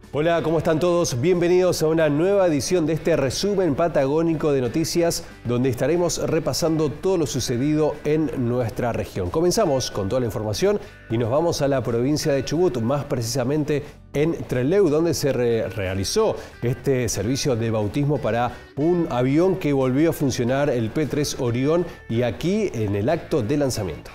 Hola, ¿cómo están todos? Bienvenidos a una nueva edición de este resumen patagónico de noticias, donde estaremos repasando todo lo sucedido en nuestra región. Comenzamos con toda la información y nos vamos a la provincia de Chubut, más precisamente en Trelew, donde se realizó este servicio de bautismo para un avión que volvió a funcionar, el P-3 Orión, y aquí en el acto de lanzamiento.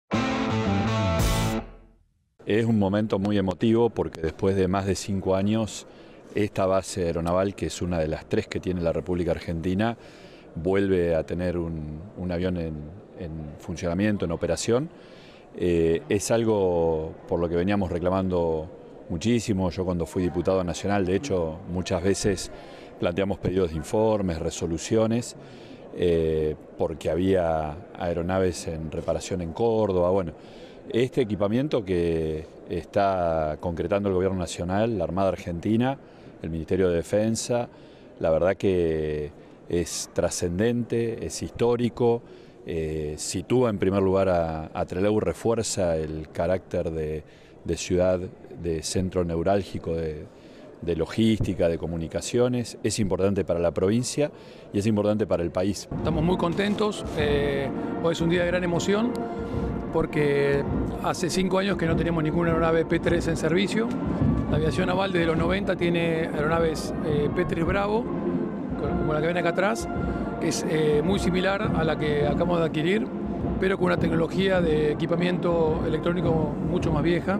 Es un momento muy emotivo porque después de más de 5 años, esta base aeronaval, que es una de las 3 que tiene la República Argentina, vuelve a tener un avión en funcionamiento, en operación. Es algo por lo que veníamos reclamando muchísimo. Yo cuando fui diputado nacional, de hecho, muchas veces planteamos pedidos de informes, resoluciones, porque había aeronaves en reparación en Córdoba. Bueno, este equipamiento que está concretando el Gobierno Nacional, la Armada Argentina, el Ministerio de Defensa, la verdad que es trascendente, es histórico, sitúa en primer lugar a Trelew, refuerza el carácter de ciudad, de centro neurálgico de logística, de comunicaciones. Es importante para la provincia y es importante para el país. Estamos muy contentos, hoy es un día de gran emoción, porque hace 5 años que no teníamos ninguna aeronave P-3 en servicio. La aviación naval desde los 90 tiene aeronaves P-3 Bravo, como la que ven acá atrás, que es muy similar a la que acabamos de adquirir, pero con una tecnología de equipamiento electrónico mucho más vieja.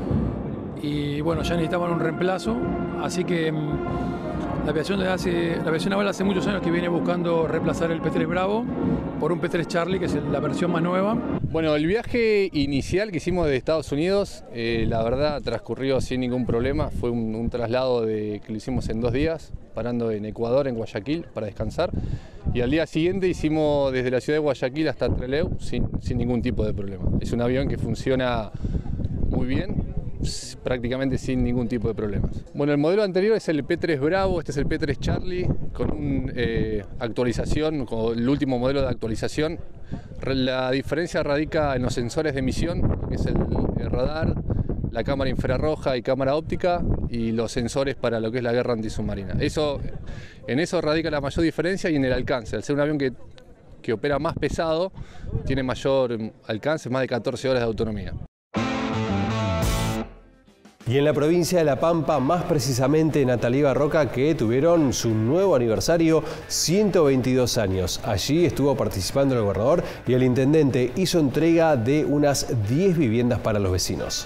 Y bueno, ya necesitaban un reemplazo, así que la aviación naval hace muchos años que viene buscando reemplazar el P-3 Bravo por un P-3 Charlie, que es la versión más nueva. Bueno, el viaje inicial que hicimos de Estados Unidos, la verdad transcurrió sin ningún problema. Fue un traslado que lo hicimos en 2 días, parando en Ecuador, en Guayaquil, para descansar. Y al día siguiente hicimos desde la ciudad de Guayaquil hasta Trelew sin ningún tipo de problema. Es un avión que funciona muy bien, prácticamente sin ningún tipo de problemas. Bueno, el modelo anterior es el P-3 Bravo, este es el P-3 Charlie, con una actualización, con el último modelo de actualización. La diferencia radica en los sensores de emisión, que es el radar, la cámara infrarroja y cámara óptica, y los sensores para lo que es la guerra antisubmarina. En eso radica la mayor diferencia, y en el alcance. Al ser un avión que opera más pesado, tiene mayor alcance, más de 14 horas de autonomía. Y en la provincia de La Pampa, más precisamente en Ataliva Roca, que tuvieron su nuevo aniversario, 122 años. Allí estuvo participando el gobernador y el intendente hizo entrega de unas 10 viviendas para los vecinos.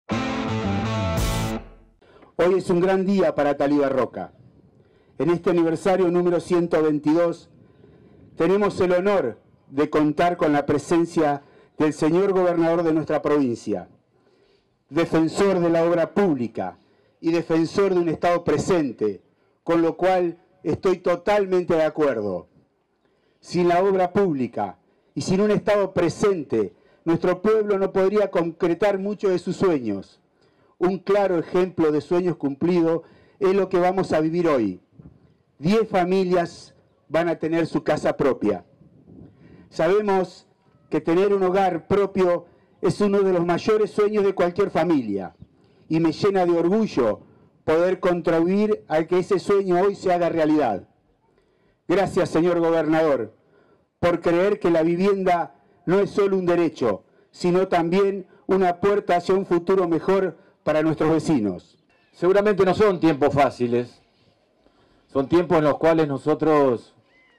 Hoy es un gran día para Ataliva Roca. En este aniversario número 122 tenemos el honor de contar con la presencia del señor gobernador de nuestra provincia, defensor de la obra pública y defensor de un Estado presente, con lo cual estoy totalmente de acuerdo. Sin la obra pública y sin un Estado presente, nuestro pueblo no podría concretar muchos de sus sueños. Un claro ejemplo de sueños cumplidos es lo que vamos a vivir hoy. 10 familias van a tener su casa propia. Sabemos que tener un hogar propio es uno de los mayores sueños de cualquier familia, y me llena de orgullo poder contribuir a que ese sueño hoy se haga realidad. Gracias, señor gobernador, por creer que la vivienda no es solo un derecho, sino también una puerta hacia un futuro mejor para nuestros vecinos. Seguramente no son tiempos fáciles, son tiempos en los cuales nosotros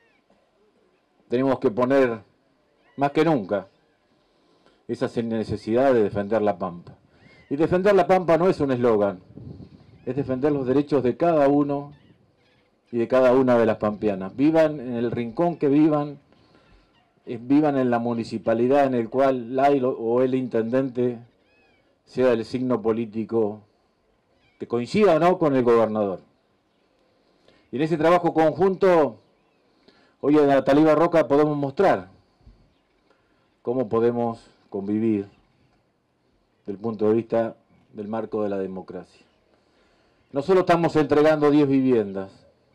tenemos que poner más que nunca esa necesidad de defender la Pampa. Y defender la Pampa no es un eslogan, es defender los derechos de cada uno y de cada una de las pampeanas. Vivan en el rincón que vivan, vivan en la municipalidad en el cual la o el intendente sea el signo político que coincida o no con el gobernador. Y en ese trabajo conjunto, hoy en Ataliva Roca podemos mostrar cómo podemos convivir desde el punto de vista del marco de la democracia. No solo estamos entregando 10 viviendas,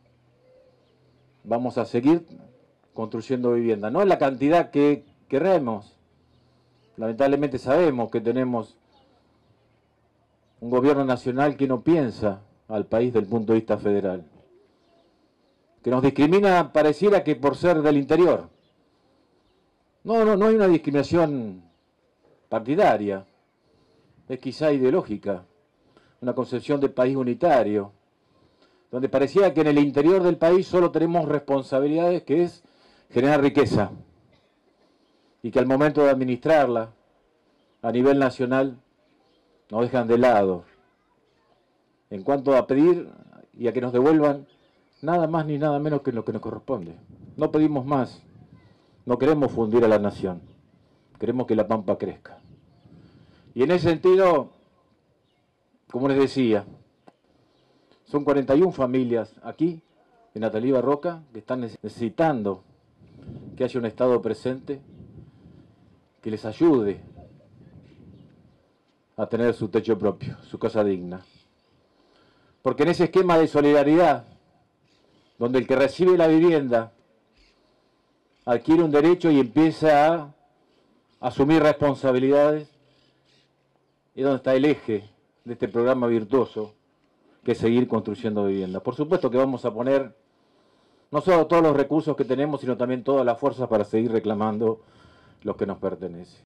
vamos a seguir construyendo viviendas, no en la cantidad que queremos. Lamentablemente sabemos que tenemos un gobierno nacional que no piensa al país desde el punto de vista federal. Que nos discrimina pareciera que por ser del interior. No hay una discriminación partidaria, es quizá ideológica, una concepción de país unitario, donde pareciera que en el interior del país solo tenemos responsabilidades que es generar riqueza, y que al momento de administrarla a nivel nacional nos dejan de lado en cuanto a pedir y a que nos devuelvan nada más ni nada menos que lo que nos corresponde. No pedimos más, no queremos fundir a la nación, queremos que La Pampa crezca. Y en ese sentido, como les decía, son 41 familias aquí, en Natalí Barroca, que están necesitando que haya un Estado presente que les ayude a tener su techo propio, su casa digna. Porque en ese esquema de solidaridad, donde el que recibe la vivienda adquiere un derecho y empieza a asumir responsabilidades, es donde está el eje de este programa virtuoso, que es seguir construyendo vivienda. Por supuesto que vamos a poner no solo todos los recursos que tenemos, sino también todas las fuerzas para seguir reclamando lo que nos pertenece.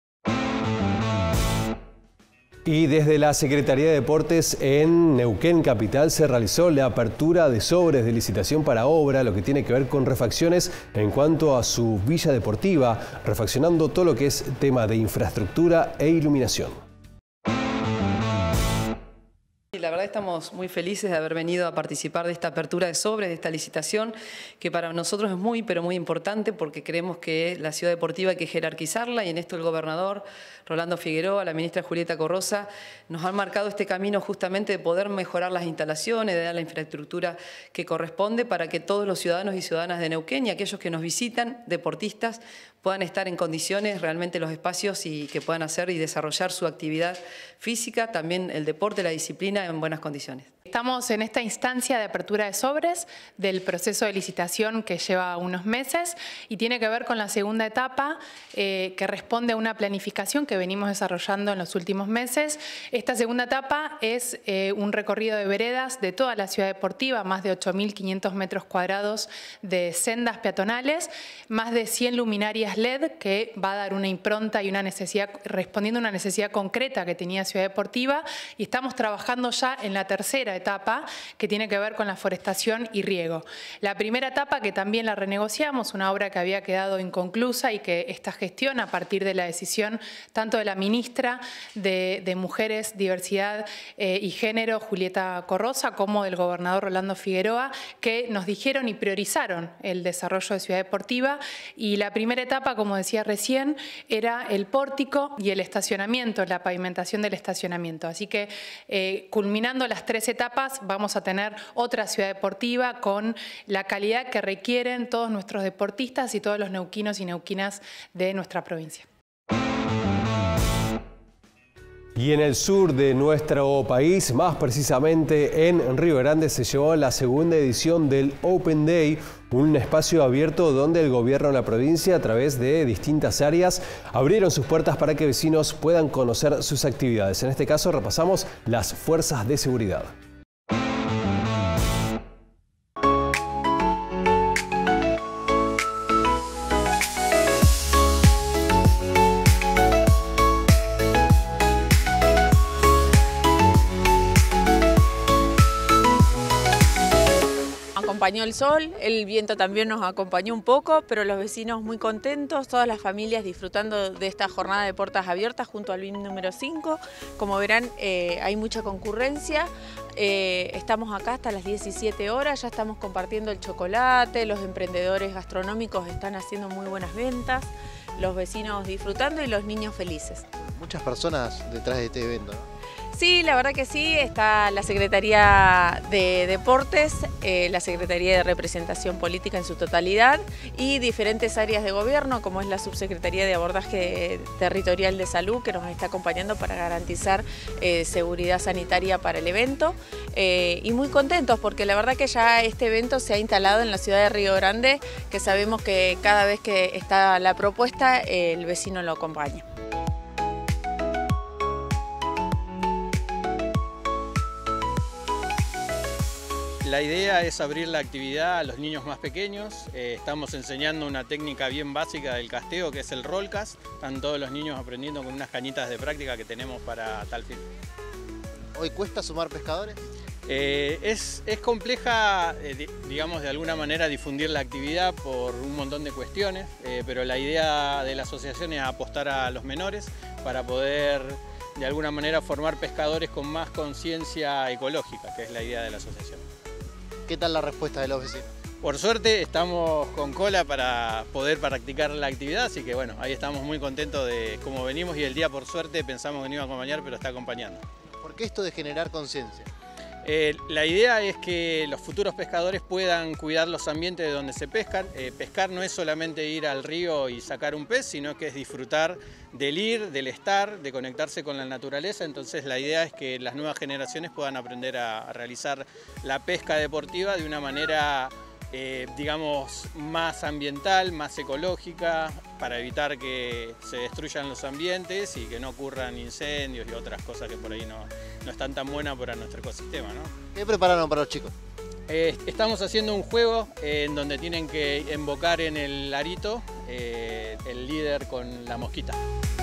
Y desde la Secretaría de Deportes en Neuquén Capital se realizó la apertura de sobres de licitación para obra, lo que tiene que ver con refacciones en cuanto a su villa deportiva, refaccionando todo lo que es tema de infraestructura e iluminación. La verdad estamos muy felices de haber venido a participar de esta apertura de sobres, de esta licitación, que para nosotros es muy, pero muy importante porque creemos que la ciudad deportiva hay que jerarquizarla y en esto el gobernador Rolando Figueroa, la ministra Julieta Corrosa, nos han marcado este camino justamente de poder mejorar las instalaciones, de dar la infraestructura que corresponde para que todos los ciudadanos y ciudadanas de Neuquén y aquellos que nos visitan, deportistas, puedan estar en condiciones realmente los espacios y que puedan hacer y desarrollar su actividad física, también el deporte, la disciplina en buenas condiciones. Estamos en esta instancia de apertura de sobres del proceso de licitación que lleva unos meses y tiene que ver con la segunda etapa que responde a una planificación que venimos desarrollando en los últimos meses. Esta segunda etapa es un recorrido de veredas de toda la ciudad deportiva, más de 8.500 metros cuadrados de sendas peatonales, más de 100 luminarias LED que va a dar una impronta y una necesidad, respondiendo a una necesidad concreta que tenía Ciudad Deportiva, y estamos trabajando ya en la tercera etapa que tiene que ver con la forestación y riego. La primera etapa que también la renegociamos, una obra que había quedado inconclusa y que esta gestión a partir de la decisión tanto de la ministra de Mujeres, Diversidad y Género, Julieta Corrosa, como del gobernador Rolando Figueroa, que nos dijeron y priorizaron el desarrollo de Ciudad Deportiva, y la primera etapa, como decía recién, era el pórtico y el estacionamiento, la pavimentación del estacionamiento. Así que culminando las tres etapas vamos a tener otra ciudad deportiva con la calidad que requieren todos nuestros deportistas y todos los neuquinos y neuquinas de nuestra provincia. Y en el sur de nuestro país, más precisamente en Río Grande, se llevó la segunda edición del Open Day, un espacio abierto donde el gobierno de la provincia, a través de distintas áreas, abrieron sus puertas para que vecinos puedan conocer sus actividades. En este caso repasamos las fuerzas de seguridad. Acompañó el sol, el viento también nos acompañó un poco, pero los vecinos muy contentos, todas las familias disfrutando de esta jornada de puertas abiertas junto al BIM número 5. Como verán, hay mucha concurrencia, estamos acá hasta las 17 horas, ya estamos compartiendo el chocolate, los emprendedores gastronómicos están haciendo muy buenas ventas, los vecinos disfrutando y los niños felices. Muchas personas detrás de este evento, ¿no? Sí, la verdad que sí, está la Secretaría de Deportes, la Secretaría de Representación Política en su totalidad y diferentes áreas de gobierno, como es la Subsecretaría de Abordaje Territorial de Salud, que nos está acompañando para garantizar seguridad sanitaria para el evento. Y muy contentos porque la verdad que ya este evento se ha instalado en la ciudad de Río Grande, que sabemos que cada vez que está la propuesta, el vecino lo acompaña. La idea es abrir la actividad a los niños más pequeños. Estamos enseñando una técnica bien básica del casteo, que es el roll cast. Están todos los niños aprendiendo con unas cañitas de práctica que tenemos para tal fin. ¿Hoy cuesta sumar pescadores? Es compleja, digamos, de alguna manera difundir la actividad por un montón de cuestiones, pero la idea de la asociación es apostar a los menores para poder, de alguna manera, formar pescadores con más conciencia ecológica, que es la idea de la asociación. ¿Qué tal la respuesta de los vecinos? Por suerte estamos con cola para poder practicar la actividad, así que bueno, ahí estamos muy contentos de cómo venimos y el día, por suerte, pensamos que no iba a acompañar, pero está acompañando. ¿Por qué esto de generar conciencia? La idea es que los futuros pescadores puedan cuidar los ambientes de donde se pescan. Pescar no es solamente ir al río y sacar un pez, sino que es disfrutar del ir, del estar, de conectarse con la naturaleza. Entonces la idea es que las nuevas generaciones puedan aprender a realizar la pesca deportiva de una manera, digamos, más ambiental, más ecológica, para evitar que se destruyan los ambientes y que no ocurran incendios y otras cosas que por ahí no están tan buenas para nuestro ecosistema, ¿no? ¿Qué prepararon para los chicos? Estamos haciendo un juego en donde tienen que invocar en el arito el líder con la mosquita.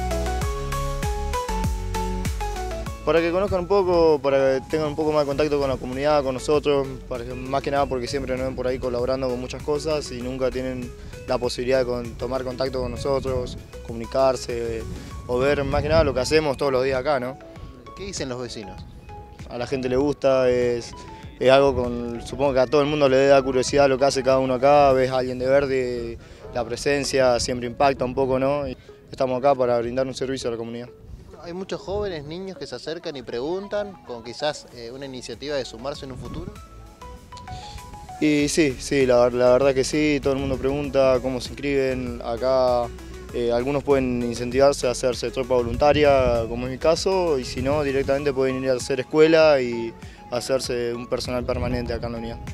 Para que conozcan un poco, para que tengan un poco más de contacto con la comunidad, con nosotros, más que nada porque siempre nos ven por ahí colaborando con muchas cosas y nunca tienen la posibilidad de tomar contacto con nosotros, comunicarse o ver más que nada lo que hacemos todos los días acá, ¿no? ¿Qué dicen los vecinos? A la gente le gusta, es algo supongo que a todo el mundo le da curiosidad lo que hace cada uno acá, ves a alguien de verde, la presencia siempre impacta un poco, ¿no? Y estamos acá para brindar un servicio a la comunidad. Hay muchos jóvenes, niños que se acercan y preguntan, con quizás una iniciativa de sumarse en un futuro. Y sí, la verdad que sí, todo el mundo pregunta cómo se inscriben. Acá algunos pueden incentivarse a hacerse tropa voluntaria, como es mi caso, y si no, directamente pueden ir a hacer escuela y hacerse un personal permanente acá en la unidad.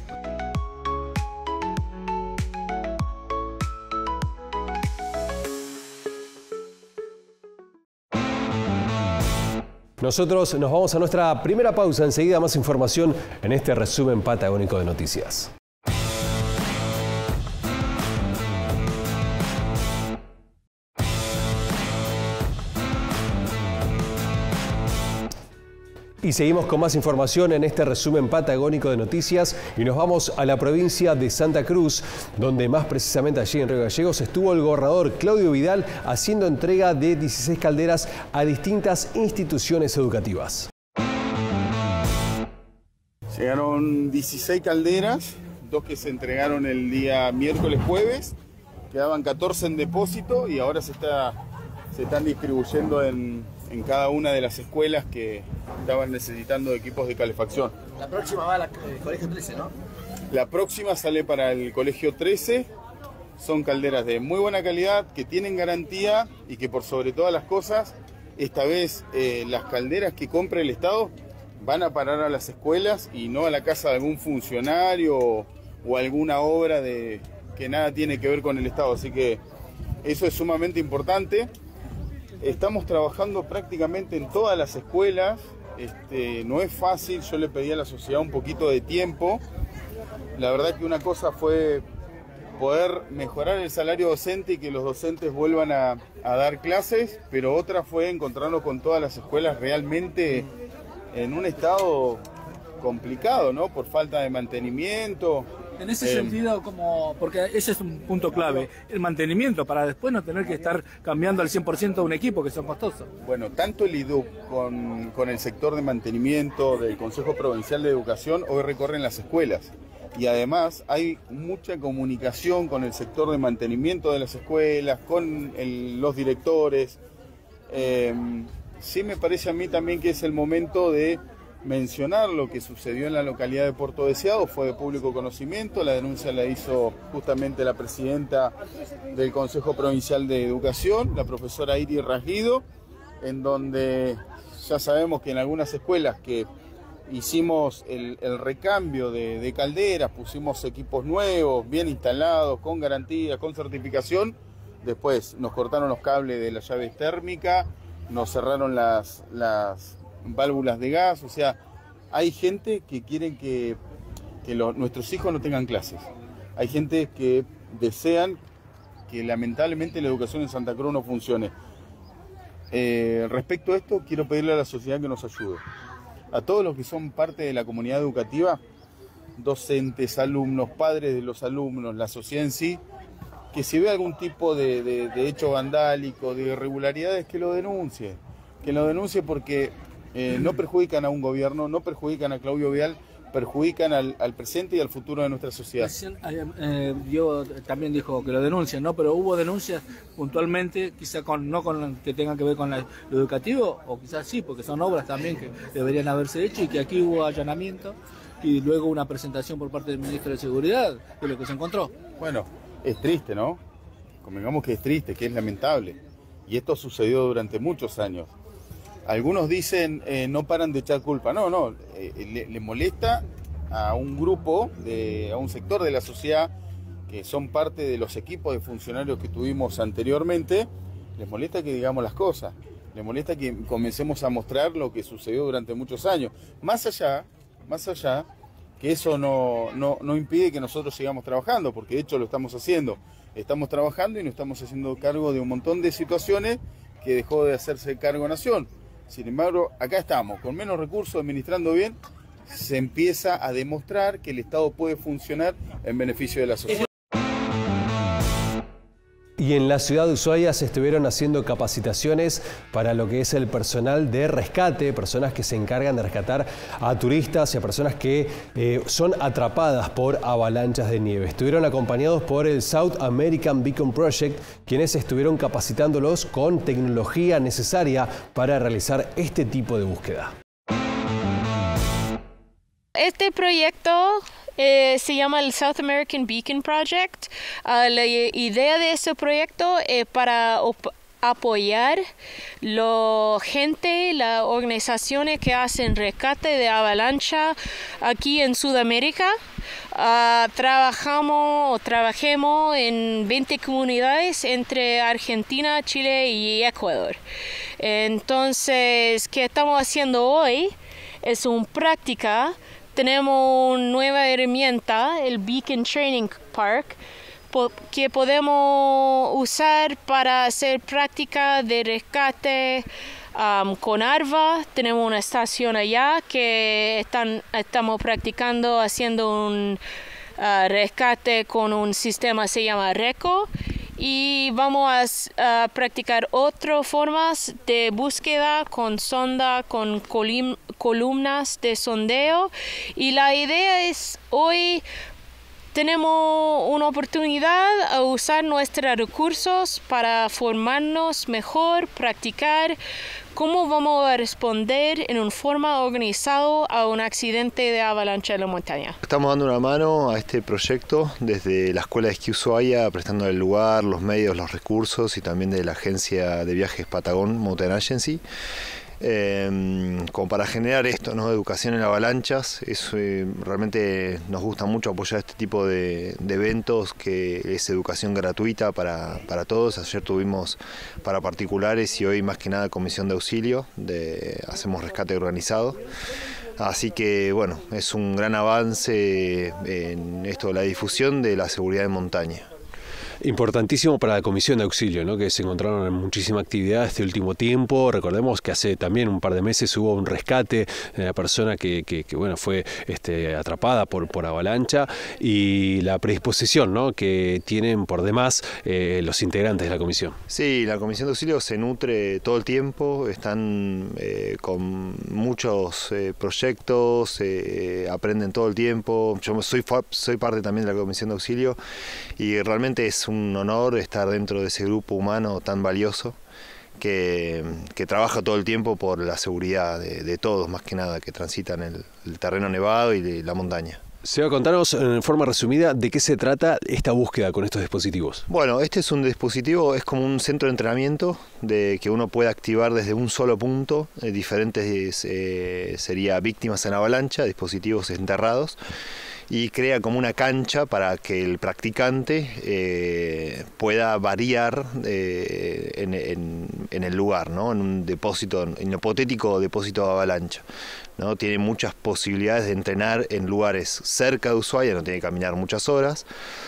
Nosotros nos vamos a nuestra primera pausa, enseguida más información en este resumen patagónico de noticias. Y seguimos con más información en este resumen patagónico de noticias y nos vamos a la provincia de Santa Cruz, donde más precisamente allí en Río Gallegos estuvo el gobernador Claudio Vidal haciendo entrega de 16 calderas a distintas instituciones educativas. Llegaron 16 calderas, 2 que se entregaron el día miércoles jueves, quedaban 14 en depósito y ahora se están distribuyendo en cada una de las escuelas que estaban necesitando equipos de calefacción. La próxima va al Colegio 13, ¿no? La próxima sale para el Colegio 13. Son calderas de muy buena calidad, que tienen garantía y que por sobre todas las cosas, esta vez las calderas que compre el Estado van a parar a las escuelas y no a la casa de algún funcionario o alguna obra que nada tiene que ver con el Estado. Así que eso es sumamente importante. Estamos trabajando prácticamente en todas las escuelas, no es fácil, yo le pedí a la sociedad un poquito de tiempo. La verdad que una cosa fue poder mejorar el salario docente y que los docentes vuelvan a dar clases, pero otra fue encontrarnos con todas las escuelas realmente en un estado complicado, ¿no? Por falta de mantenimiento. En ese sentido, porque ese es un punto clave, el mantenimiento, para después no tener que estar cambiando al 100% un equipo que son costosos. Bueno, tanto el IDUC con el sector de mantenimiento del Consejo Provincial de Educación hoy recorren las escuelas. Y además hay mucha comunicación con el sector de mantenimiento de las escuelas, con los directores. Sí me parece a mí también que es el momento de mencionar lo que sucedió en la localidad de Puerto Deseado, fue de público conocimiento, la denuncia la hizo justamente la presidenta del Consejo Provincial de Educación, la profesora Iris Rasguido, en donde ya sabemos que en algunas escuelas que hicimos el recambio de calderas, pusimos equipos nuevos, bien instalados, con garantía, con certificación, después nos cortaron los cables de la llave térmica, nos cerraron las válvulas de gas, o sea, hay gente que quiere que que nuestros hijos no tengan clases. Hay gente que desean que lamentablemente la educación en Santa Cruz no funcione. Respecto a esto, quiero pedirle a la sociedad que nos ayude. A todos los que son parte de la comunidad educativa, docentes, alumnos, padres de los alumnos, la sociedad en sí, que si ve algún tipo de hecho vandálico, de irregularidades, que lo denuncie. Que lo denuncie porque no perjudican a un gobierno, no perjudican a Claudio Vial, perjudican al presente y al futuro de nuestra sociedad. Diego también dijo que lo denuncian, ¿no? Pero hubo denuncias puntualmente, quizá no con que tengan que ver con lo educativo, o quizás sí, porque son obras también que deberían haberse hecho, y que aquí hubo allanamiento y luego una presentación por parte del ministro de Seguridad de lo que se encontró. Bueno, es triste, ¿no? Convengamos que es triste, que es lamentable. Y esto sucedió durante muchos años. Algunos dicen no paran de echar culpa. No, le molesta a un grupo, a un sector de la sociedad que son parte de los equipos de funcionarios que tuvimos anteriormente, les molesta que digamos las cosas, les molesta que comencemos a mostrar lo que sucedió durante muchos años. Más allá que eso no impide que nosotros sigamos trabajando, porque de hecho lo estamos haciendo. Estamos trabajando y nos estamos haciendo cargo de un montón de situaciones que dejó de hacerse cargo Nación. Sin embargo, acá estamos, con menos recursos, administrando bien, se empieza a demostrar que el Estado puede funcionar en beneficio de la sociedad. Y en la ciudad de Ushuaia se estuvieron haciendo capacitaciones para lo que es el personal de rescate, personas que se encargan de rescatar a turistas y a personas que son atrapadas por avalanchas de nieve. Estuvieron acompañados por el South American Beacon Project, quienes estuvieron capacitándolos con tecnología necesaria para realizar este tipo de búsqueda. Este proyecto se llama el South American Beacon Project. La idea de este proyecto es para apoyar la gente, las organizaciones que hacen rescate de avalancha aquí en Sudamérica. Trabajemos en 20 comunidades entre Argentina, Chile y Ecuador. Entonces, ¿qué estamos haciendo hoy? Es una práctica. Tenemos una nueva herramienta, el Beacon Training Park, que podemos usar para hacer práctica de rescate con ARVA. Tenemos una estación allá que estamos practicando haciendo un rescate con un sistema que se llama RECO. Y vamos a practicar otras formas de búsqueda con sonda, con columnas de sondeo. Y la idea es hoy tenemos una oportunidad a usar nuestros recursos para formarnos mejor, practicar cómo vamos a responder en una forma organizada a un accidente de avalancha en la montaña. Estamos dando una mano a este proyecto desde la Escuela de Esquí Ushuaia, prestando el lugar, los medios, los recursos, y también de la agencia de viajes Patagon Mountain Agency. Como para generar esto, ¿no? Educación en avalanchas. Realmente nos gusta mucho apoyar este tipo de eventos, que es educación gratuita para todos. Ayer tuvimos para particulares y hoy más que nada comisión de auxilio, hacemos rescate organizado. Así que bueno, es un gran avance en esto de la difusión de la seguridad en montaña. Importantísimo para la comisión de auxilio, ¿no? Que se encontraron en muchísima actividad este último tiempo. Recordemos que hace también un par de meses hubo un rescate de una persona que bueno, fue atrapada por avalancha, y la predisposición, ¿no? Que tienen por demás los integrantes de la comisión. Sí, la comisión de auxilio se nutre todo el tiempo, están con muchos proyectos, aprenden todo el tiempo. Yo soy parte también de la comisión de auxilio y realmente es un honor estar dentro de ese grupo humano tan valioso que trabaja todo el tiempo por la seguridad de todos, más que nada, que transitan el terreno nevado y la montaña. Seba, contanos en forma resumida de qué se trata esta búsqueda con estos dispositivos. Bueno, este es un dispositivo, es como un centro de entrenamiento que uno puede activar desde un solo punto, diferentes sería víctimas en avalancha, dispositivos enterrados. y crea como una cancha para que el practicante pueda variar en el lugar, ¿no? En un depósito, en un hipotético depósito de avalancha, ¿no? Tiene muchas posibilidades de entrenar en lugares cerca de Ushuaia, no tiene que caminar muchas horas.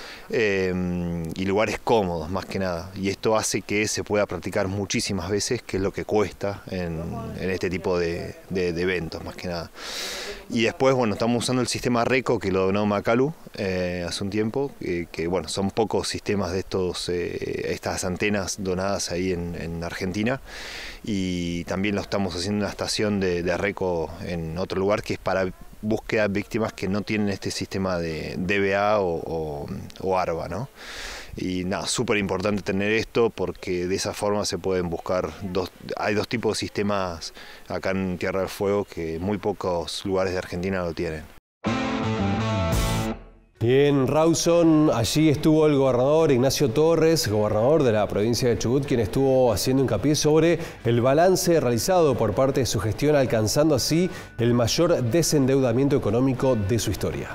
Y lugares cómodos más que nada, y esto hace que se pueda practicar muchísimas veces, que es lo que cuesta en este tipo de eventos más que nada. Y después, bueno, estamos usando el sistema RECO, que lo donó Macalu hace un tiempo, que bueno, son pocos sistemas de estas antenas donadas ahí en Argentina, y también lo estamos haciendo en una estación de RECO en otro lugar, que es para búsqueda de víctimas que no tienen este sistema de DBA o ARBA, ¿no? Y nada, súper importante tener esto, porque de esa forma se pueden buscar hay dos tipos de sistemas acá en Tierra del Fuego que muy pocos lugares de Argentina lo tienen. Y en Rawson, allí estuvo el gobernador Ignacio Torres, gobernador de la provincia de Chubut, quien estuvo haciendo hincapié sobre el balance realizado por parte de su gestión, alcanzando así el mayor desendeudamiento económico de su historia.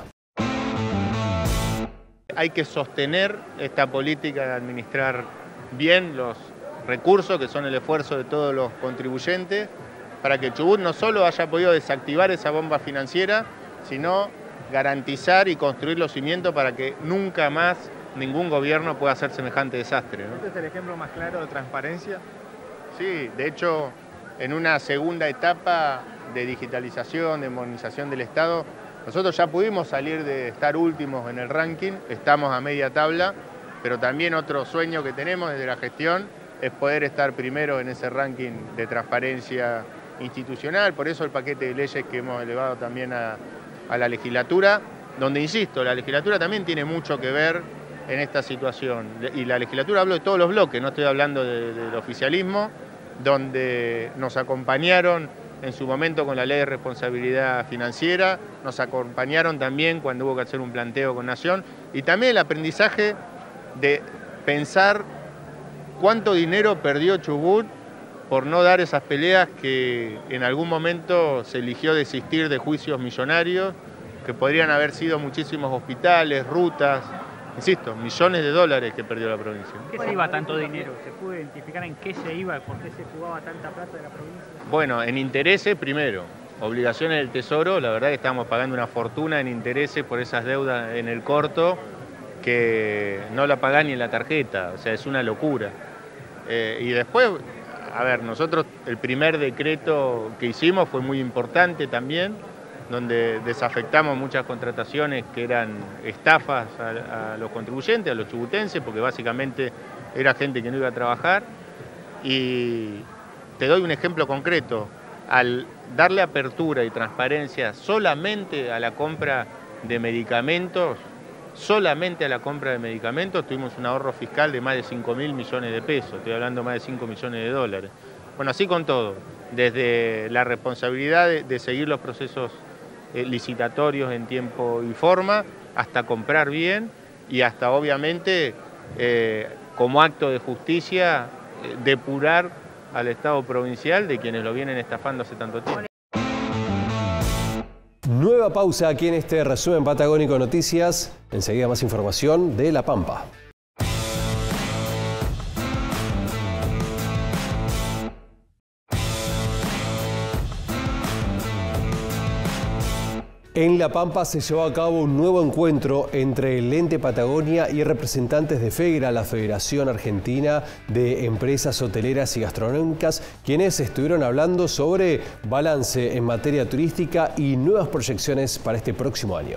Hay que sostener esta política de administrar bien los recursos, que son el esfuerzo de todos los contribuyentes, para que Chubut no solo haya podido desactivar esa bomba financiera, sino garantizar y construir los cimientos para que nunca más ningún gobierno pueda hacer semejante desastre, ¿no? ¿Este es el ejemplo más claro de transparencia? Sí, de hecho, en una segunda etapa de digitalización, de modernización del Estado, nosotros ya pudimos salir de estar últimos en el ranking, estamos a media tabla, pero también otro sueño que tenemos desde la gestión es poder estar primero en ese ranking de transparencia institucional, por eso el paquete de leyes que hemos elevado también a la legislatura, donde, insisto, la legislatura también tiene mucho que ver en esta situación. Y la legislatura, hablo de todos los bloques, no estoy hablando del oficialismo, donde nos acompañaron en su momento con la ley de responsabilidad financiera, nos acompañaron también cuando hubo que hacer un planteo con Nación, y también el aprendizaje de pensar cuánto dinero perdió Chubut por no dar esas peleas que en algún momento se eligió desistir de juicios millonarios, que podrían haber sido muchísimos hospitales, rutas, insisto, millones de dólares que perdió la provincia. ¿Por qué se iba tanto dinero? ¿Se pudo identificar en qué se iba? ¿Por qué se jugaba tanta plata de la provincia? Bueno, en intereses primero, obligaciones del Tesoro, la verdad que estamos pagando una fortuna en intereses por esas deudas en el corto, que no la pagás ni en la tarjeta, o sea, es una locura. Y después, a ver, nosotros el primer decreto que hicimos fue muy importante también, donde desafectamos muchas contrataciones que eran estafas a los contribuyentes, a los chubutenses, porque básicamente era gente que no iba a trabajar. Y te doy un ejemplo concreto, al darle apertura y transparencia solamente a la compra de medicamentos, tuvimos un ahorro fiscal de más de 5.000 millones de pesos, estoy hablando de más de 5 millones de dólares. Bueno, así con todo, desde la responsabilidad de seguir los procesos licitatorios en tiempo y forma, hasta comprar bien y hasta obviamente como acto de justicia depurar al Estado provincial de quienes lo vienen estafando hace tanto tiempo. Nueva pausa aquí en este resumen patagónico de noticias. Enseguida más información de La Pampa. En La Pampa se llevó a cabo un nuevo encuentro entre el Ente Patagonia y representantes de FEGRA, la Federación Argentina de Empresas Hoteleras y Gastronómicas, quienes estuvieron hablando sobre balance en materia turística y nuevas proyecciones para este próximo año.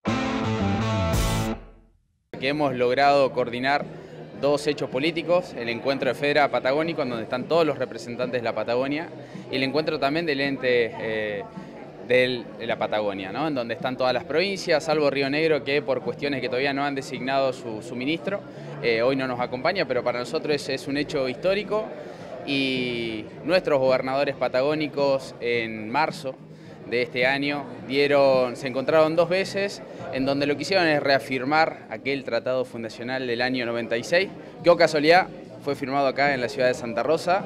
Que hemos logrado coordinar dos hechos políticos, el encuentro de FEGRA Patagónico, en donde están todos los representantes de la Patagonia, y el encuentro también del ente de la Patagonia, ¿no? En donde están todas las provincias, salvo Río Negro, que por cuestiones que todavía no han designado su ministro, hoy no nos acompaña, pero para nosotros es un hecho histórico, y nuestros gobernadores patagónicos en marzo de este año se encontraron dos veces, en donde lo que hicieron es reafirmar aquel tratado fundacional del año 96, que, oh casualidad, fue firmado acá en la ciudad de Santa Rosa,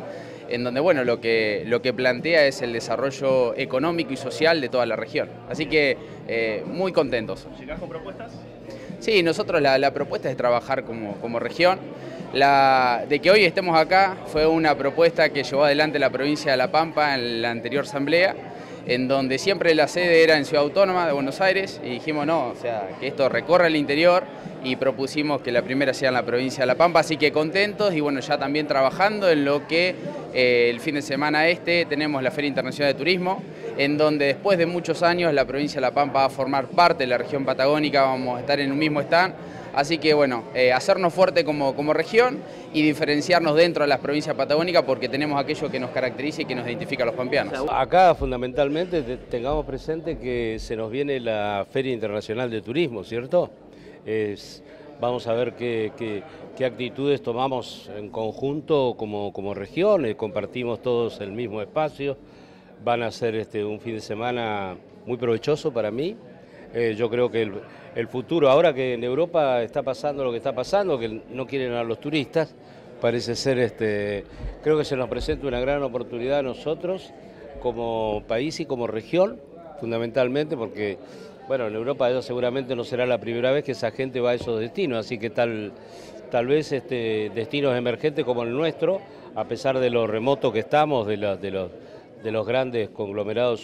en donde bueno, lo que plantea es el desarrollo económico y social de toda la región. Así que muy contentos. ¿Llegás con propuestas? Sí, nosotros la propuesta es trabajar como región. De que hoy estemos acá fue una propuesta que llevó adelante la provincia de La Pampa en la anterior asamblea, en donde siempre la sede era en Ciudad Autónoma de Buenos Aires, y dijimos no, o sea, que esto recorra el interior, y propusimos que la primera sea en la provincia de La Pampa, así que contentos y bueno, ya también trabajando en lo que el fin de semana tenemos la Feria Internacional de Turismo, en donde después de muchos años la provincia de La Pampa va a formar parte de la región patagónica, vamos a estar en un mismo stand. Así que bueno, hacernos fuerte como región y diferenciarnos dentro de las provincias patagónicas porque tenemos aquello que nos caracteriza y que nos identifica a los pampeanos. Acá fundamentalmente tengamos presente que se nos viene la Feria Internacional de Turismo, ¿cierto? Vamos a ver qué actitudes tomamos en conjunto como región, compartimos todos el mismo espacio. Van a ser un fin de semana muy provechoso para mí. Yo creo que el futuro, ahora que en Europa está pasando lo que está pasando, que no quieren a los turistas, parece ser, creo que se nos presenta una gran oportunidad a nosotros como país y como región, fundamentalmente porque, bueno, en Europa eso seguramente no será la primera vez que esa gente va a esos destinos, así que tal vez destinos emergentes como el nuestro, a pesar de lo remoto que estamos, de los grandes conglomerados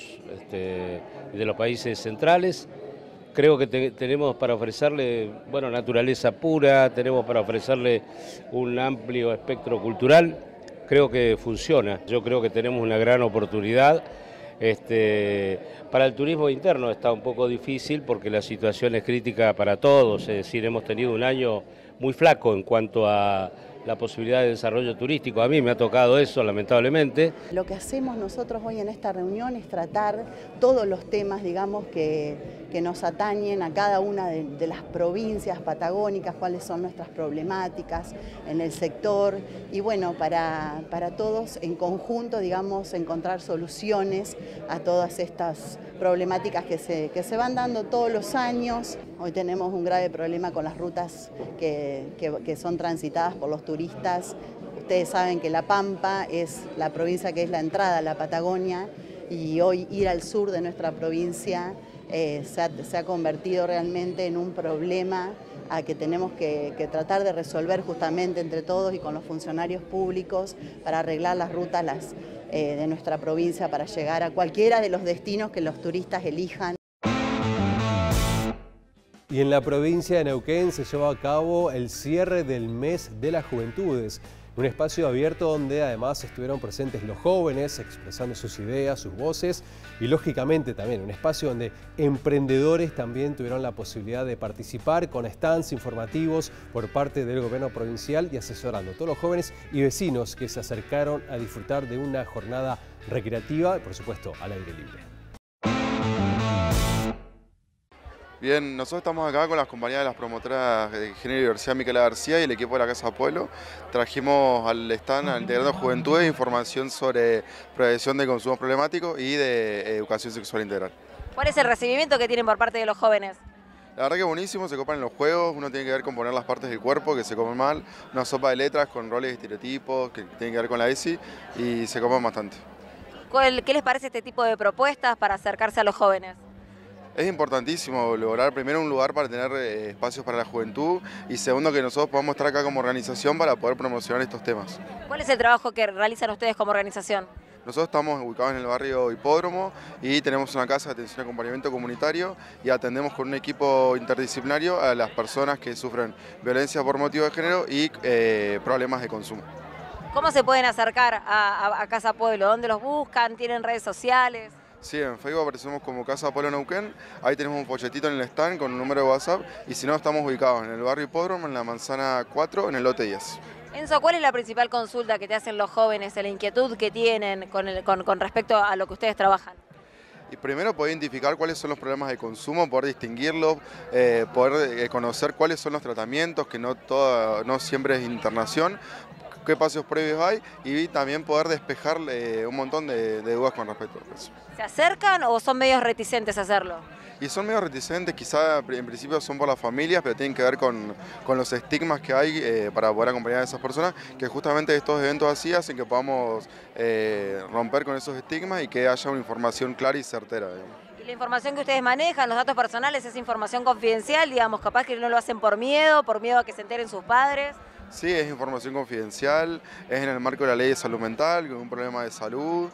de los países centrales. Creo que tenemos para ofrecerle, bueno, naturaleza pura, tenemos para ofrecerle un amplio espectro cultural. Creo que funciona. Yo creo que tenemos una gran oportunidad. Para el turismo interno está un poco difícil porque la situación es crítica para todos. Es decir, hemos tenido un año muy flaco en cuanto a la posibilidad de desarrollo turístico. A mí me ha tocado eso, lamentablemente. Lo que hacemos nosotros hoy en esta reunión es tratar todos los temas, digamos, que nos atañen a cada una de las provincias patagónicas, cuáles son nuestras problemáticas en el sector y bueno, para todos en conjunto, digamos, encontrar soluciones a todas estas problemáticas que se van dando todos los años. Hoy tenemos un grave problema con las rutas que son transitadas por los turistas. Ustedes saben que La Pampa es la provincia que es la entrada a la Patagonia y hoy ir al sur de nuestra provincia se ha convertido realmente en un problema a que tenemos que tratar de resolver justamente entre todos y con los funcionarios públicos para arreglar las rutas de nuestra provincia para llegar a cualquiera de los destinos que los turistas elijan. Y en la provincia de Neuquén se lleva a cabo el cierre del Mes de las Juventudes, un espacio abierto donde además estuvieron presentes los jóvenes expresando sus ideas, sus voces y lógicamente también un espacio donde emprendedores también tuvieron la posibilidad de participar con stands informativos por parte del gobierno provincial y asesorando a todos los jóvenes y vecinos que se acercaron a disfrutar de una jornada recreativa y por supuesto al aire libre. Bien, nosotros estamos acá con las compañías de las promotoras de Ingeniería y Universidad Micaela García y el equipo de la Casa Pueblo. Trajimos al stand, al Integrando Juventudes, información sobre prevención de consumos problemáticos y de educación sexual integral. ¿Cuál es el recibimiento que tienen por parte de los jóvenes? La verdad que es buenísimo, se copan en los juegos, uno tiene que ver con poner las partes del cuerpo que se comen mal, una sopa de letras con roles y estereotipos que tienen que ver con la ESI y se copan bastante. ¿Qué les parece este tipo de propuestas para acercarse a los jóvenes? Es importantísimo lograr primero un lugar para tener espacios para la juventud y segundo que nosotros podamos estar acá como organización para poder promocionar estos temas. ¿Cuál es el trabajo que realizan ustedes como organización? Nosotros estamos ubicados en el barrio Hipódromo y tenemos una casa de atención y acompañamiento comunitario y atendemos con un equipo interdisciplinario a las personas que sufren violencia por motivo de género y problemas de consumo. ¿Cómo se pueden acercar a Casa Pueblo? ¿Dónde los buscan? ¿Tienen redes sociales? Sí, en Facebook aparecemos como Casa Pueblo Neuquén, ahí tenemos un folletito en el stand con un número de WhatsApp y si no estamos ubicados en el barrio Hipódromo, en la manzana 4, en el lote 10. Enzo, ¿cuál es la principal consulta que te hacen los jóvenes, la inquietud que tienen con respecto a lo que ustedes trabajan? Y primero poder identificar cuáles son los problemas de consumo, poder distinguirlos, poder conocer cuáles son los tratamientos, que no siempre es internación, qué espacios previos hay y también poder despejar un montón de dudas con respecto a eso. ¿Se acercan o son medios reticentes a hacerlo? Y son medio reticentes, quizá en principio son por las familias, pero tienen que ver con los estigmas que hay para poder acompañar a esas personas, que justamente estos eventos así hacen que podamos romper con esos estigmas y que haya una información clara y certera, digamos. Y la información que ustedes manejan, los datos personales, es información confidencial, digamos, capaz que no lo hacen por miedo a que se enteren sus padres. Sí, es información confidencial, es en el marco de la ley de salud mental, con un problema de salud,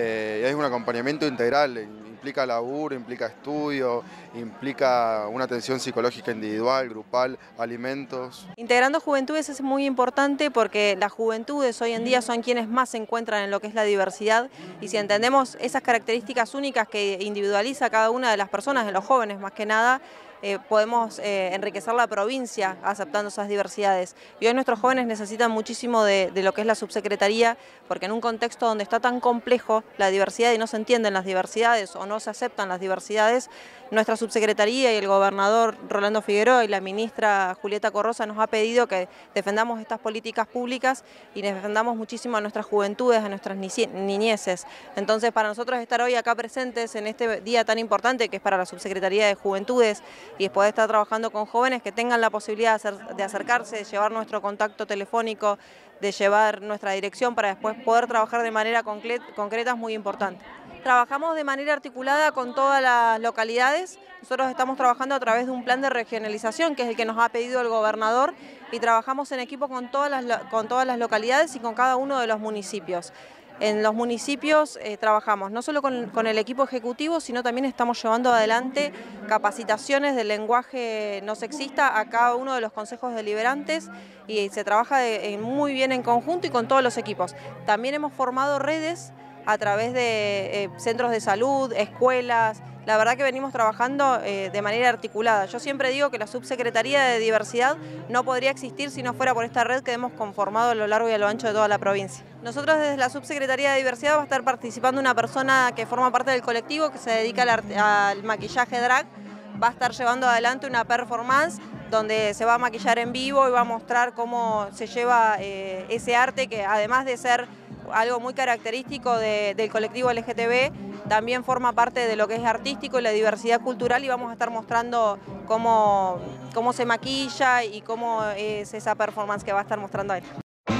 es un acompañamiento integral, implica laburo, implica estudio, implica una atención psicológica individual, grupal, alimentos. Integrando Juventudes es muy importante porque las juventudes hoy en día son quienes más se encuentran en lo que es la diversidad, y si entendemos esas características únicas que individualiza cada una de las personas, de los jóvenes más que nada, podemos enriquecer la provincia aceptando esas diversidades. Y hoy nuestros jóvenes necesitan muchísimo de lo que es la subsecretaría, porque en un contexto donde está tan complejo la diversidad y no se entienden las diversidades o no se aceptan las diversidades, nuestra subsecretaría y el gobernador Rolando Figueroa y la ministra Julieta Corrosa nos ha pedido que defendamos estas políticas públicas y defendamos muchísimo a nuestras juventudes, a nuestras niñeces. Entonces, para nosotros estar hoy acá presentes en este día tan importante que es para la Subsecretaría de Juventudes y después de estar trabajando con jóvenes que tengan la posibilidad de acercarse, de llevar nuestro contacto telefónico, de llevar nuestra dirección para después poder trabajar de manera concreta es muy importante. Trabajamos de manera articulada con todas las localidades. Nosotros estamos trabajando a través de un plan de regionalización, que es el que nos ha pedido el gobernador, y trabajamos en equipo con todas las localidades y con cada uno de los municipios. En los municipios trabajamos no solo con el equipo ejecutivo, sino también estamos llevando adelante capacitaciones del lenguaje no sexista a cada uno de los consejos deliberantes y se trabaja muy bien en conjunto y con todos los equipos. También hemos formado redes a través de centros de salud, escuelas. La verdad que venimos trabajando de manera articulada. Yo siempre digo que la Subsecretaría de Diversidad no podría existir si no fuera por esta red que hemos conformado a lo largo y a lo ancho de toda la provincia. Nosotros desde la Subsecretaría de Diversidad va a estar participando una persona que forma parte del colectivo que se dedica al maquillaje drag. Va a estar llevando adelante una performance donde se va a maquillar en vivo y va a mostrar cómo se lleva ese arte que, además de ser algo muy característico del colectivo LGTB, también forma parte de lo que es artístico y la diversidad cultural, y vamos a estar mostrando cómo se maquilla y cómo es esa performance que va a estar mostrando él.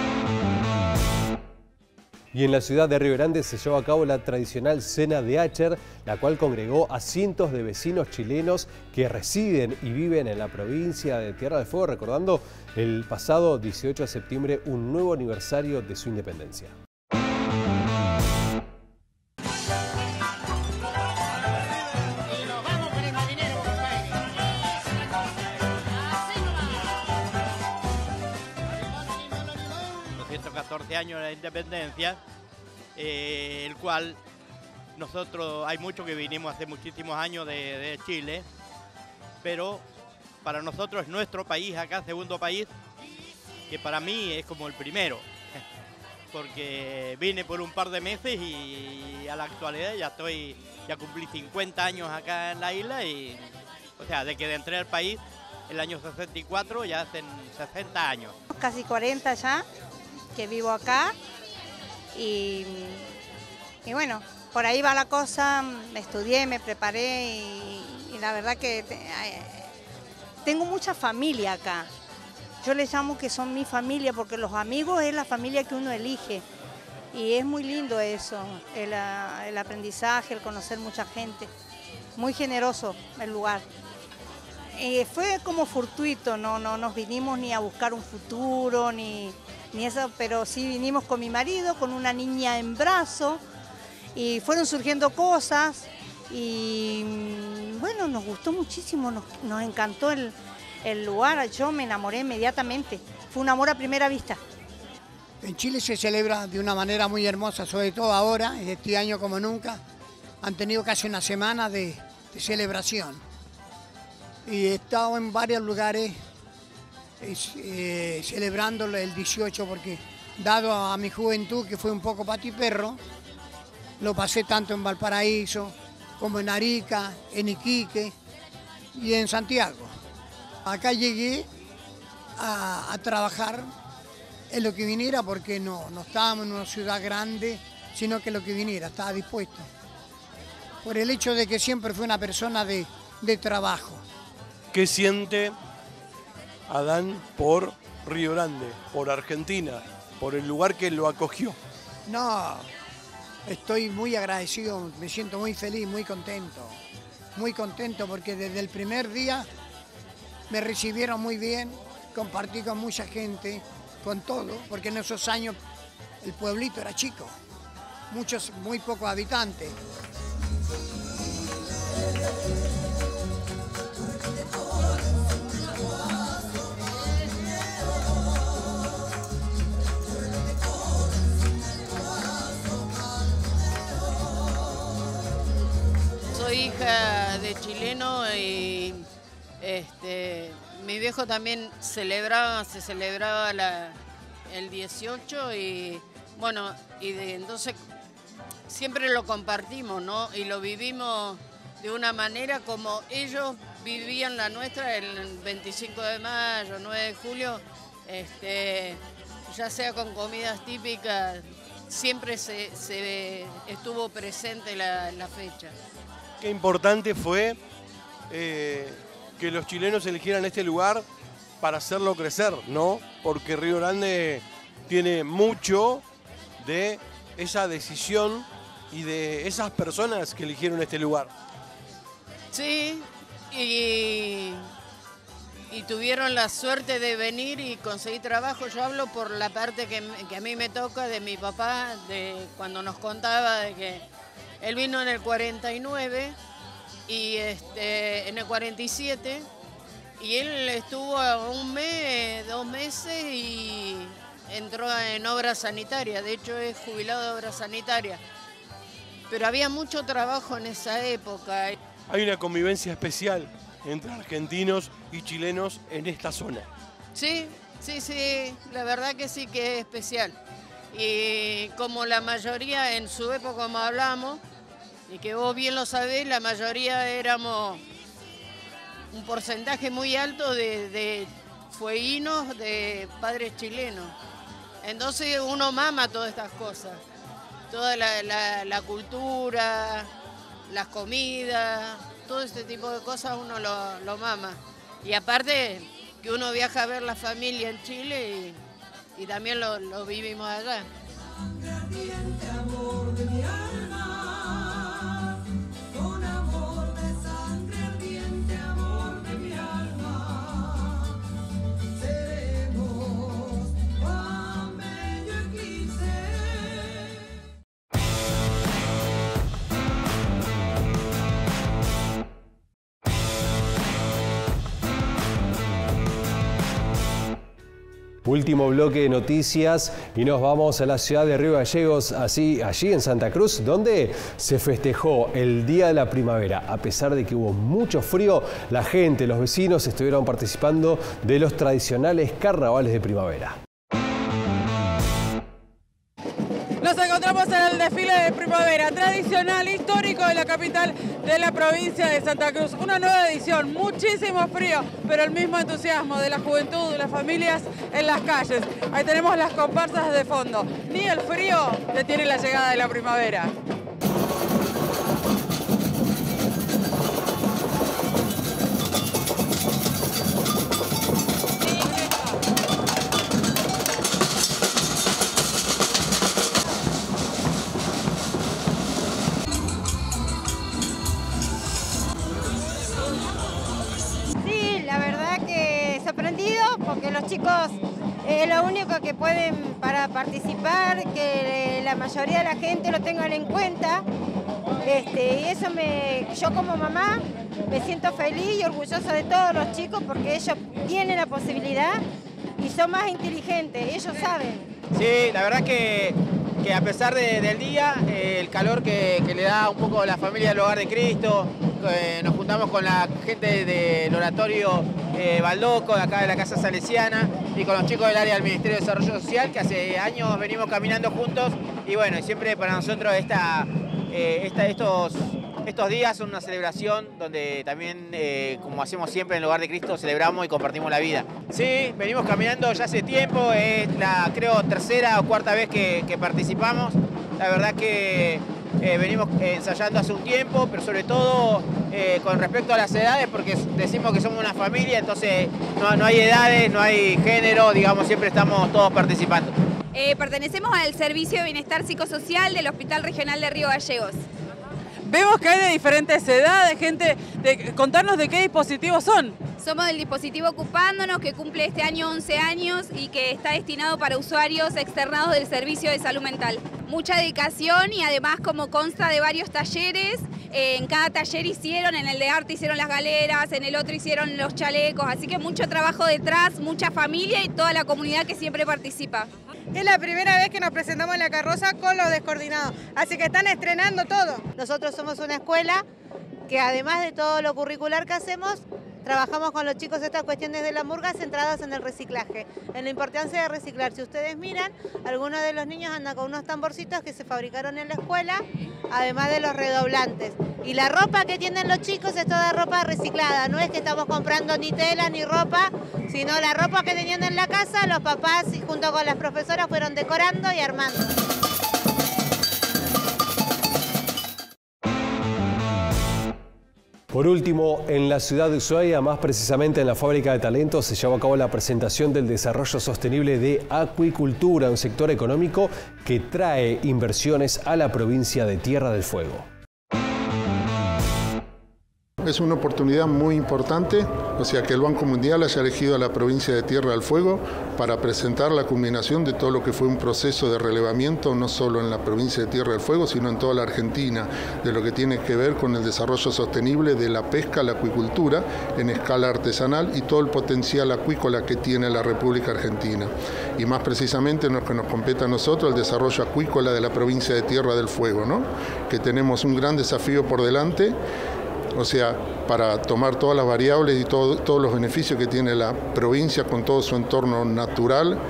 Y en la ciudad de Río Grande se llevó a cabo la tradicional Cena de Acher, la cual congregó a cientos de vecinos chilenos que residen y viven en la provincia de Tierra del Fuego, recordando el pasado 18 de septiembre un nuevo aniversario de su independencia. Años de la independencia, el cual nosotros, hay muchos que vinimos hace muchísimos años de Chile, pero para nosotros es nuestro país acá, segundo país, que para mí es como el primero, porque vine por un par de meses y a la actualidad ya cumplí 50 años acá en la isla, y o sea, de que entré al país el año 64 ya hacen 60 años. Casi 40 ya que vivo acá y bueno, por ahí va la cosa. Estudié, me preparé y la verdad que tengo mucha familia acá. Yo les llamo que son mi familia porque los amigos es la familia que uno elige y es muy lindo eso, el aprendizaje, el conocer mucha gente. Muy generoso el lugar. Fue como fortuito, no nos vinimos ni a buscar un futuro ni eso, pero sí vinimos con mi marido, con una niña en brazo, y fueron surgiendo cosas y bueno, nos gustó muchísimo, nos encantó el lugar, yo me enamoré inmediatamente, fue un amor a primera vista. En Chile se celebra de una manera muy hermosa, sobre todo ahora, este año como nunca, han tenido casi una semana de celebración y he estado en varios lugares celebrándolo el 18 porque dado a mi juventud que fue un poco patiperro, lo pasé tanto en Valparaíso como en Arica, en Iquique y en Santiago. Acá llegué a trabajar es lo que viniera, porque no estábamos en una ciudad grande, sino que lo que viniera, estaba dispuesto. Por el hecho de que siempre fue una persona de trabajo. ¿Qué siente Adán por Río Grande, por Argentina, por el lugar que lo acogió? No, estoy muy agradecido, me siento muy feliz, muy contento porque desde el primer día me recibieron muy bien, compartí con mucha gente, con todo, porque en esos años el pueblito era chico, muy pocos habitantes. Soy hija de chileno y mi viejo también se celebraba el 18 y bueno, entonces siempre lo compartimos, ¿no? Y lo vivimos de una manera como ellos vivían la nuestra el 25 de mayo, 9 de julio, ya sea con comidas típicas, siempre se estuvo presente la fecha. Qué importante fue que los chilenos eligieran este lugar para hacerlo crecer, ¿no? Porque Río Grande tiene mucho de esa decisión y de esas personas que eligieron este lugar. Sí, y tuvieron la suerte de venir y conseguir trabajo. Yo hablo por la parte que a mí me toca de mi papá, de cuando nos contaba de que él vino en el 49 y en el 47 y él estuvo un mes, 2 meses y entró en obra sanitaria. De hecho es jubilado de obra sanitaria. Pero había mucho trabajo en esa época. Hay una convivencia especial entre argentinos y chilenos en esta zona. Sí, la verdad que sí que es especial. Y como la mayoría en su época, como hablamos, y que vos bien lo sabés, la mayoría éramos un porcentaje muy alto de fueguinos, de padres chilenos. Entonces uno mama todas estas cosas, toda la cultura, las comidas, todo este tipo de cosas uno lo mama. Y aparte que uno viaja a ver la familia en Chile y también lo vivimos allá. Último bloque de noticias y nos vamos a la ciudad de Río Gallegos, allí en Santa Cruz, donde se festejó el Día de la Primavera. A pesar de que hubo mucho frío, la gente, los vecinos estuvieron participando de los tradicionales carnavales de primavera. Nos encontramos en el desfile de primavera tradicional, histórico de la capital de la provincia de Santa Cruz. Una nueva edición, muchísimo frío, pero el mismo entusiasmo de la juventud, de las familias en las calles. Ahí tenemos las comparsas de fondo. Ni el frío detiene la llegada de la primavera. Porque los chicos es lo único que pueden para participar, que la mayoría de la gente lo tengan en cuenta. Y eso yo como mamá me siento feliz y orgullosa de todos los chicos porque ellos tienen la posibilidad y son más inteligentes, ellos saben. Sí, la verdad que a pesar del día, el calor que le da un poco la familia del Hogar de Cristo, nos juntamos con la gente del oratorio Baldoco, de acá de la Casa Salesiana, y con los chicos del área del Ministerio de Desarrollo Social, que hace años venimos caminando juntos, y bueno, siempre para nosotros estos Estos días son una celebración donde también, como hacemos siempre en el Hogar de Cristo, celebramos y compartimos la vida. Sí, venimos caminando ya hace tiempo, es la creo tercera o cuarta vez que participamos. La verdad que venimos ensayando hace un tiempo, pero sobre todo con respecto a las edades, porque decimos que somos una familia, entonces no hay edades, no hay género, digamos, siempre estamos todos participando. Pertenecemos al Servicio de Bienestar Psicosocial del Hospital Regional de Río Gallegos. Vemos que hay de diferentes edades, gente. Contarnos de qué dispositivos son. Somos del dispositivo Ocupándonos, que cumple este año 11 años y que está destinado para usuarios externados del Servicio de Salud Mental. Mucha dedicación y además, como consta de varios talleres, en cada taller hicieron, en el de arte hicieron las galeras, en el otro hicieron los chalecos, así que mucho trabajo detrás, mucha familia y toda la comunidad que siempre participa. Es la primera vez que nos presentamos en la carroza con los descoordinados, así que están estrenando todo. Nosotros somos una escuela que, además de todo lo curricular que hacemos, trabajamos con los chicos estas cuestiones de la murga centradas en el reciclaje, en la importancia de reciclar. Si ustedes miran, algunos de los niños andan con unos tamborcitos que se fabricaron en la escuela, además de los redoblantes. Y la ropa que tienen los chicos es toda ropa reciclada, no es que estamos comprando ni tela ni ropa, sino la ropa que tenían en la casa, los papás y junto con las profesoras fueron decorando y armando. Por último, en la ciudad de Ushuaia, más precisamente en la Fábrica de Talentos, se llevó a cabo la presentación del desarrollo sostenible de acuicultura, un sector económico que trae inversiones a la provincia de Tierra del Fuego. Es una oportunidad muy importante, o sea, que el Banco Mundial haya elegido a la provincia de Tierra del Fuego para presentar la culminación de todo lo que fue un proceso de relevamiento, no solo en la provincia de Tierra del Fuego, sino en toda la Argentina, de lo que tiene que ver con el desarrollo sostenible de la pesca, la acuicultura en escala artesanal y todo el potencial acuícola que tiene la República Argentina. Y más precisamente en lo que nos compete a nosotros, el desarrollo acuícola de la provincia de Tierra del Fuego, ¿no? Que tenemos un gran desafío por delante. O sea, para tomar todas las variables y todos los beneficios que tiene la provincia con todo su entorno natural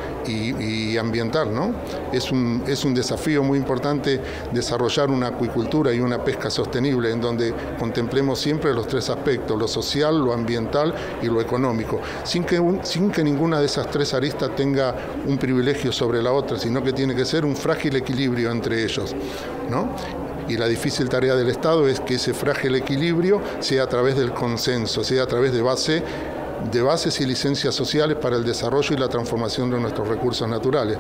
y ambiental, ¿no? Es un desafío muy importante desarrollar una acuicultura y una pesca sostenible en donde contemplemos siempre los tres aspectos, lo social, lo ambiental y lo económico, sin que ninguna de esas tres aristas tenga un privilegio sobre la otra, sino que tiene que ser un frágil equilibrio entre ellos, ¿no? Y la difícil tarea del Estado es que ese frágil equilibrio sea a través del consenso, sea a través de bases y licencias sociales para el desarrollo y la transformación de nuestros recursos naturales.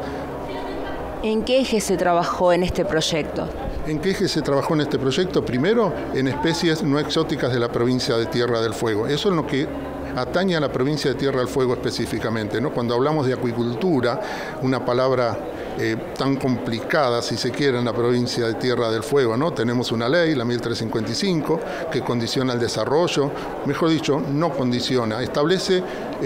¿En qué eje se trabajó en este proyecto? ¿En qué eje se trabajó en este proyecto? Primero, en especies no exóticas de la provincia de Tierra del Fuego. Eso es lo que atañe a la provincia de Tierra del Fuego específicamente, ¿no? Cuando hablamos de acuicultura, una palabra tan complicada, si se quiere, en la provincia de Tierra del Fuego, ¿no? Tenemos una ley, la 1355, que condiciona el desarrollo, mejor dicho, no condiciona, establece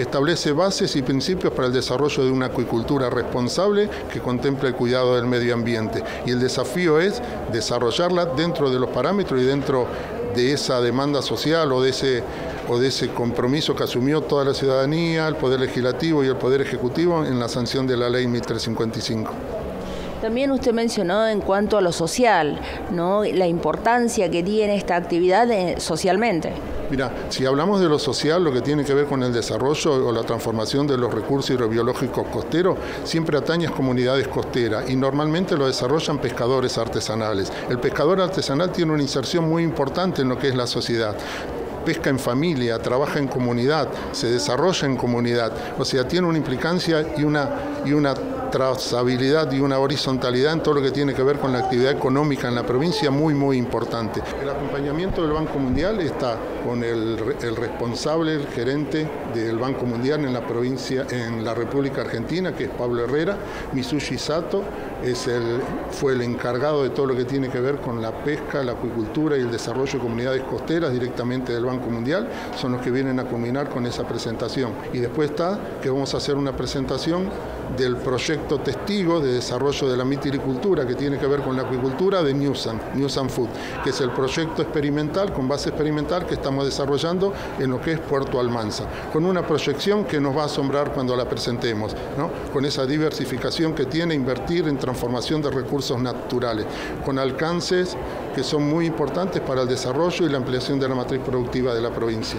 bases y principios para el desarrollo de una acuicultura responsable que contemple el cuidado del medio ambiente. Y el desafío es desarrollarla dentro de los parámetros y dentro de esa demanda social o de ese compromiso que asumió toda la ciudadanía, el Poder Legislativo y el Poder Ejecutivo en la sanción de la Ley 1355. También usted mencionó en cuanto a lo social, ¿no? La importancia que tiene esta actividad socialmente. Mira, si hablamos de lo social, lo que tiene que ver con el desarrollo o la transformación de los recursos hidrobiológicos costeros, siempre atañe a comunidades costeras y normalmente lo desarrollan pescadores artesanales. El pescador artesanal tiene una inserción muy importante en lo que es la sociedad. Pesca en familia, trabaja en comunidad, se desarrolla en comunidad, o sea, tiene una implicancia y una trazabilidad y una horizontalidad en todo lo que tiene que ver con la actividad económica en la provincia muy, muy importante. El acompañamiento del Banco Mundial está con el responsable, el gerente del Banco Mundial en la provincia, en la República Argentina, que es Pablo Herrera. Mitsushi Sato fue el encargado de todo lo que tiene que ver con la pesca, la acuicultura y el desarrollo de comunidades costeras directamente del Banco Mundial, son los que vienen a culminar con esa presentación. Y después está que vamos a hacer una presentación del proyecto testigo de desarrollo de la mitilicultura que tiene que ver con la acuicultura de Newsan Food, que es el proyecto experimental, con base experimental que estamos desarrollando en lo que es Puerto Almanza, con una proyección que nos va a asombrar cuando la presentemos, ¿no? Con esa diversificación que tiene invertir en transformación de recursos naturales, con alcances que son muy importantes para el desarrollo y la ampliación de la matriz productiva de la provincia.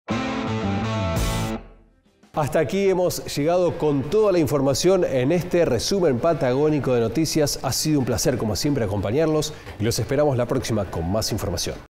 Hasta aquí hemos llegado con toda la información en este resumen patagónico de noticias. Ha sido un placer, como siempre, acompañarlos y los esperamos la próxima con más información.